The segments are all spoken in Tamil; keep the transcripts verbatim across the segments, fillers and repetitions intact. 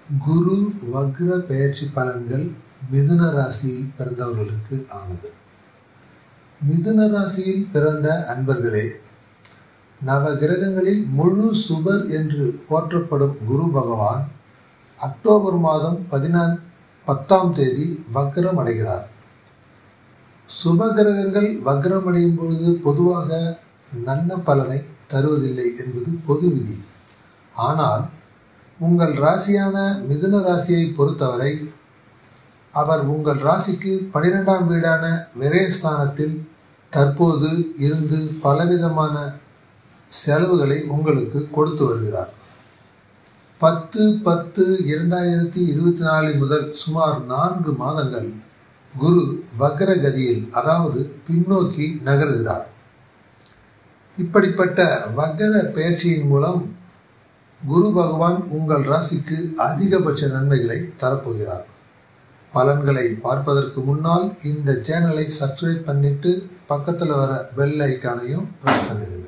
குரு வக்ர பெயர்ச்சி பலன்கள் மிதுன ராசியில் பிறந்தவர்களுக்கு ஆனது. மிதுன ராசியில் பிறந்த அன்பர்களே, நவ கிரகங்களில் முழு சுபர் என்று போற்றப்படும் குரு பகவான் அக்டோபர் மாதம் பதினான் பத்தாம் தேதி வக்ரம் அடைகிறார். சுப கிரகங்கள் வக்ரமடையும் பொழுது பொதுவாக நல்ல பலனை தருவதில்லை என்பது பொது விதி. ஆனால் உங்கள் ராசியான மிதுன ராசியை பொறுத்தவரை அவர் உங்கள் ராசிக்கு பனிரெண்டாம் வீடான விரயஸ்தானத்தில் தற்போது இருந்து பலவிதமான செலவுகளை உங்களுக்கு கொடுத்து வருகிறார். பத்து பத்து இரண்டாயிரத்தி இருபத்தி நாலு முதல் சுமார் நான்கு மாதங்கள் குரு வக்ர கதியில், அதாவது பின்னோக்கி நகருகிறார். இப்படிப்பட்ட வக்ர பெயர்ச்சியின் மூலம் குரு பகவான் உங்கள் ராசிக்கு அதிகபட்ச நன்மைகளை தரப்போகிறார். பலன்களை பார்ப்பதற்கு முன்னால் இந்த சேனலை சப்ஸ்கிரைப் பண்ணிட்டு பக்கத்தில் வர பெல் ஐக்கானையும் ப்ரெஸ் பண்ணிடுங்க.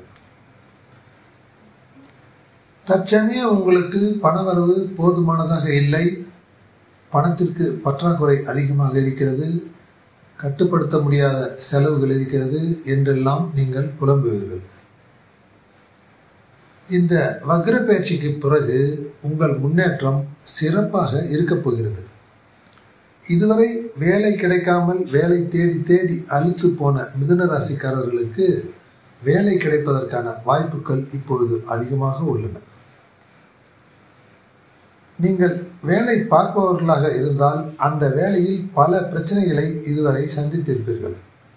தற்சமயம் உங்களுக்கு பணவரவு போதுமானதாக இல்லை, பணத்திற்கு பற்றாக்குறை அதிகமாக இருக்கிறது, கட்டுப்படுத்த முடியாத செலவுகள் இருக்கிறது என்றெல்லாம் நீங்கள் புலம்புவீர்கள். இந்த வக்ர பயிற்சிக்கு பிறகு உங்கள் முன்னேற்றம் சிறப்பாக இருக்கப் போகிறது. இதுவரை வேலை கிடைக்காமல் வேலை தேடி தேடி அலுத்து போன மிதுன ராசிக்காரர்களுக்கு வேலை கிடைப்பதற்கான வாய்ப்புகள் இப்பொழுது அதிகமாக உள்ளன. நீங்கள் வேலை பார்ப்பவர்களாக இருந்தால் அந்த வேலையில் பல பிரச்சனைகளை இதுவரை சந்தித்திருப்பீர்கள்.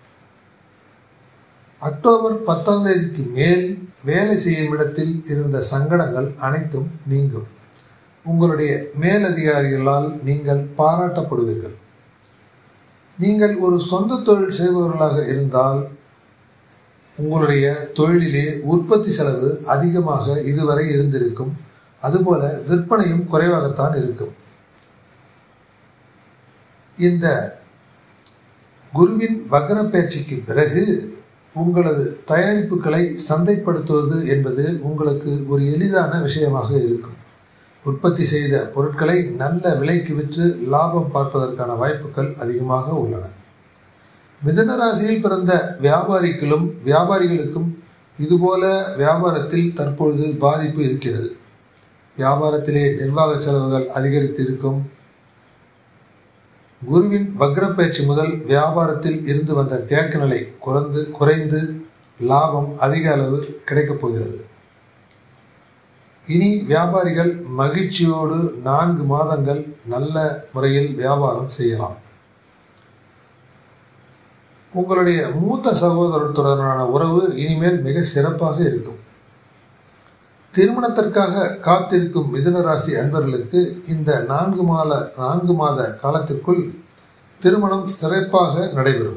அக்டோபர் பத்தாம் தேதிக்கு மேல் வேலை செய்யும் இடத்தில் இருந்த சங்கடங்கள் அனைத்தும் நீங்கும். உங்களுடைய மேலதிகாரிகளால் நீங்கள் பாராட்டப்படுவீர்கள். நீங்கள் ஒரு சொந்த தொழில் செய்பவர்களாக இருந்தால் உங்களுடைய தொழிலிலே உற்பத்தி செலவு அதிகமாக இதுவரை இருந்திருக்கும். அதுபோல விற்பனையும் குறைவாகத்தான் இருக்கும். இந்த குருவின் வக்ர பயிற்சிக்கு பிறகு உங்களது தயாரிப்புகளை சந்தைப்படுத்துவது என்பது உங்களுக்கு ஒரு எளிதான விஷயமாக இருக்கும். உற்பத்தி செய்த பொருட்களை நல்ல விலைக்கு விற்று லாபம் பார்ப்பதற்கான வாய்ப்புகள் அதிகமாக உள்ளன. மிதுன ராசியில் பிறந்த வியாபாரிகளும் வியாபாரிகளுக்கும் இதுபோல வியாபாரத்தில் தற்பொழுது பாதிப்பு இருக்கிறது. வியாபாரத்திலே நிர்வாக செலவுகள் அதிகரித்து இருக்கும். குருவின் வக்ர பயிற்சி முதல் வியாபாரத்தில் இருந்து வந்த தேக்க நிலை குறைந்து குறைந்து லாபம் அதிக அளவு கிடைக்கப் போகிறது. இனி வியாபாரிகள் மகிழ்ச்சியோடு நான்கு மாதங்கள் நல்ல முறையில் வியாபாரம் செய்யலாம். உங்களுடைய மூத்த சகோதரத்துடனான உறவு இனிமேல் மிக சிறப்பாக இருக்கும். திருமணத்திற்காக காத்திருக்கும் மிதுன ராசி அன்பர்களுக்கு இந்த நான்கு மாத நான்கு மாத காலத்திற்குள் திருமணம் சிறப்பாக நடைபெறும்.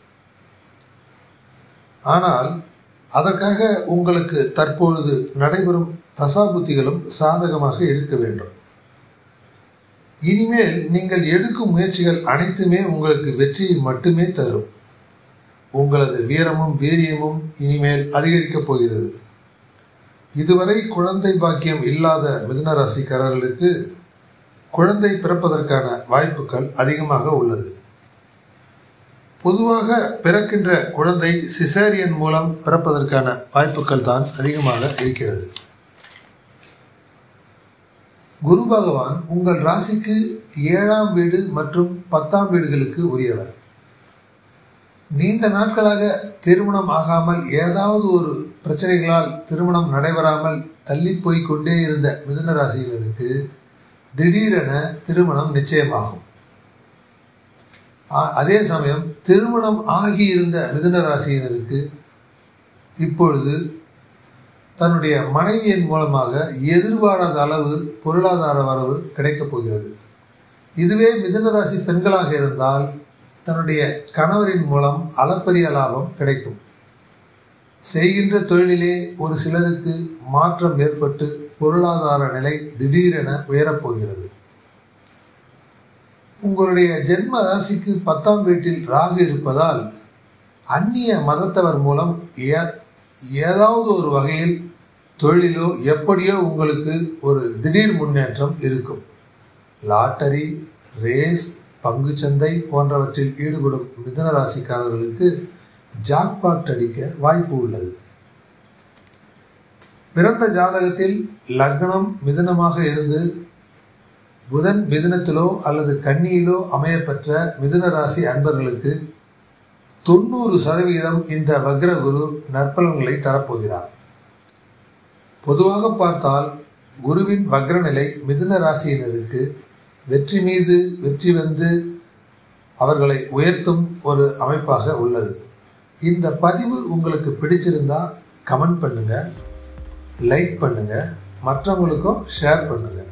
ஆனால் அதற்காக உங்களுக்கு தற்பொழுது நடைபெறும் தசாபுத்திகளும் சாதகமாக இருக்க வேண்டும். இனிமேல் நீங்கள் எடுக்கும் முயற்சிகள் அனைத்துமே உங்களுக்கு வெற்றியை மட்டுமே தரும். உங்களது வீரமும் வீரியமும் இனிமேல் அதிகரிக்கப் போகிறது. இதுவரை குழந்தை பாக்கியம் இல்லாத மிதுன ராசிக்காரர்களுக்கு குழந்தை பிறப்பதற்கான வாய்ப்புகள் அதிகமாக உள்ளது. பொதுவாக பிறக்கின்ற குழந்தை சிசேரியன் மூலம் பிறப்பதற்கான வாய்ப்புகள் தான் அதிகமாக இருக்கிறது. குரு பகவான் உங்கள் ராசிக்கு ஏழாம் வீடு மற்றும் பத்தாம் வீடுகளுக்கு உரியவர். நீண்ட நாட்களாக திருமணம் ஆகாமல் ஏதாவது ஒரு பிரச்சனைகளால் திருமணம் நடைபெறாமல் தள்ளி போய் கொண்டே இருந்த மிதுன ராசியினருக்கு திடீரென திருமணம் நிச்சயமாகும். அதே சமயம் திருமணம் ஆகியிருந்த மிதுன ராசியினருக்கு இப்பொழுது தன்னுடைய மனைவியின் மூலமாக எதிர்பாராத அளவு பொருளாதார வரவு கிடைக்கப் போகிறது. இதுவே மிதுன ராசி பெண்களாக இருந்தால் தன்னுடைய கணவரின் மூலம் அளப்பரிய லாபம் கிடைக்கும். செய்கின்ற தொழிலிலே ஒரு சிலருக்கு மாற்றம் ஏற்பட்டு பொருளாதார நிலை திடீரென உயரப்போகிறது. உங்களுடைய ஜென்ம ராசிக்கு பத்தாம் வீட்டில் ராகு இருப்பதால் அந்நிய மதத்தவர் மூலம் ஏதாவது ஒரு வகையில் தொழிலோ எப்படியோ உங்களுக்கு ஒரு திடீர் முன்னேற்றம் இருக்கும். லாட்டரி, ரேஸ், பங்குச்சந்தை போன்றவற்றில் ஈடுபடும் மிதுன ராசிக்காரர்களுக்கு ஜாக்பாட் அடிக்க வாய்ப்பு உள்ளது. பிறந்த ஜாதகத்தில் லக்னம் மிதுனமாக இருந்து புதன் மிதுனத்திலோ அல்லது கன்னியிலோ அமையப்பெற்ற மிதுன ராசி அன்பர்களுக்கு தொண்ணூறு சதவீதம் இந்த வக்ரகுரு நற்பலன்களை தரப்போகிறார். பொதுவாக பார்த்தால் குருவின் வக்ரநிலை மிதுன ராசியினருக்கு வெற்றி மீது வெற்றி வந்து அவர்களை உயர்த்தும் ஒரு அமைப்பாக உள்ளது. இந்த பதிவு உங்களுக்கு பிடிச்சிருந்தா கமெண்ட் பண்ணுங்க, லைக் பண்ணுங்க, மற்றவங்களுக்கும் ஷேர் பண்ணுங்க.